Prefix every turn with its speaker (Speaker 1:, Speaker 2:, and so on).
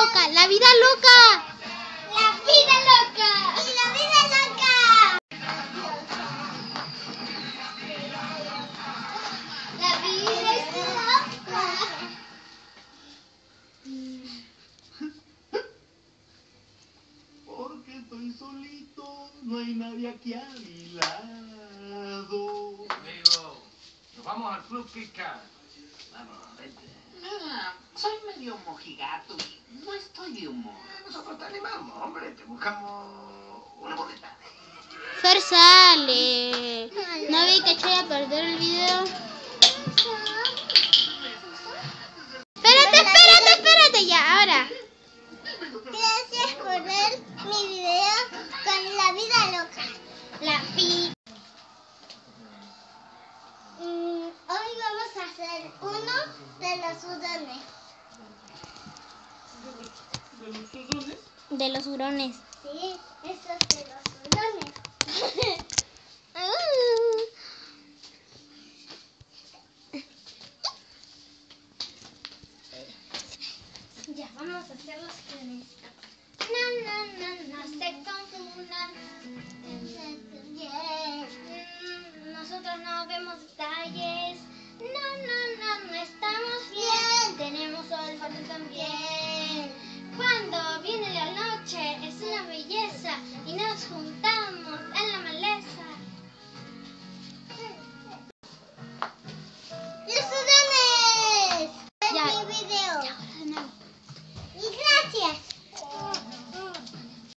Speaker 1: loca, la vida loca.
Speaker 2: La vida loca. La vida loca. La vida es loca.
Speaker 3: Porque estoy solito, no hay nadie aquí a mi lado.
Speaker 4: Amigo, nos vamos al Club Kit Kat. Vamos, vente.
Speaker 5: Soy medio mojigato y no estoy de humor.
Speaker 4: Nosotros te animamos, hombre. Te buscamos una boleta.
Speaker 1: Fer sale. No vi que eché a perder el video. Espérate ya, ahora.
Speaker 2: Gracias por ver mi video con la vida loca. La vida. Hoy vamos a hacer uno de los hurones.
Speaker 1: De los hurones.
Speaker 2: Sí, esos de los hurones. Ya, vamos a hacer los que necesitan. No se confundan. Nosotros no vemos detalles. No estamos bien. Tenemos olfato también.